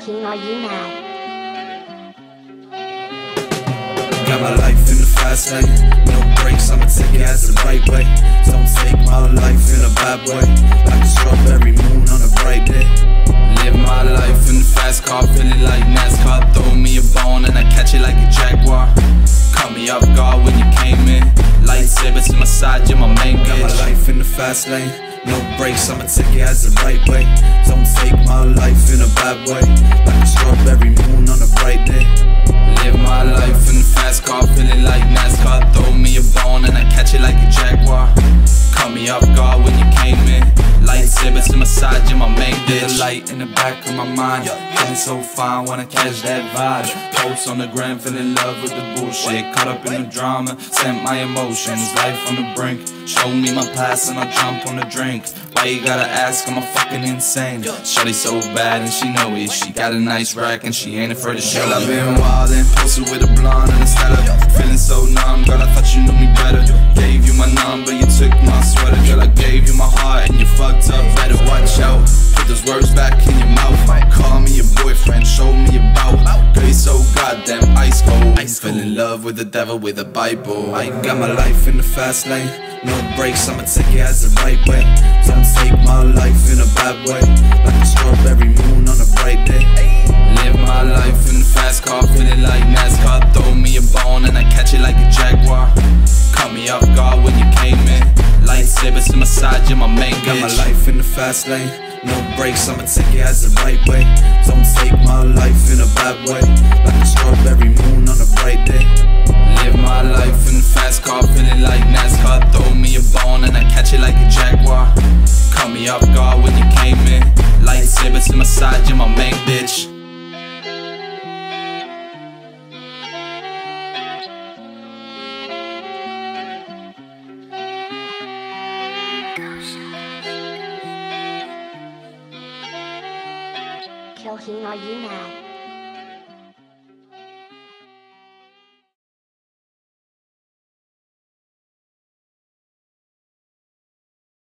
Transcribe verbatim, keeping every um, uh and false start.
KILLHEEN, are you mad? Got my life in the fast lane, no brakes, I'ma take it as the right way. Don't take my life in a bad way, like a strawberry moon on a bright day. Live my life in the fast car, feeling like NASCAR. Throw me a bone and I catch it like a Jaguar. Caught me off guard when you came in, lightsabers to my side, you're my main bitch. Got my life in the fast lane, no brakes, I'ma take it as the right way. Don't take my life in a bad way, like a strawberry moon on a bright day. Live my life in the fast car, feeling like NASCAR. Throw me a bone and I catch it like a Jaguar. Caught me off guard when you came in, lightsabers to my side, you're my main bitch. The light in the back of my mind, feeling so fine, wanna catch that vibe. Post on the gram, fell in love with the bullshit. Caught up in the drama, sent my emotions. Life on the brink, show me my past and I'll jump on the drink. Why you gotta ask, am I fucking insane? Shawty so bad and she know it. She got a nice rack and she ain't afraid to show it. I've been wildin', posted with a blonde and a setup. Feeling so numb, girl, I thought you knew me better. Gave you my number, you took my sweater. Girl, I gave you my heart and you fucked up, better watch out. Put those words back in your mouth. Call me your boyfriend, show me your bout. Girl, you so goddamn ice cold. Fell in love with the devil with a Bible. I got my life in the fast lane, no brakes, I'ma take it as the right way. Don't take my life in a bad way, like a strawberry moon on a bright day. Live my life in the fast car, feeling like NASCAR. Throw me a bone and I catch it like a Jaguar. Caught me off guard when you came in, lightsabers to my side, you're my main bitch. Got my life in the fast lane, no brakes, I'ma take it as the right way. Don't take my life in a bad way, like a strawberry moon on a bright day. Live my life in the fast car, feeling like NASCAR. Throw me a bone and I catch it like a Jaguar. Caught me off guard when you came in, lightsabers to my side, you're my main bitch. KILLHEEN, are you mad?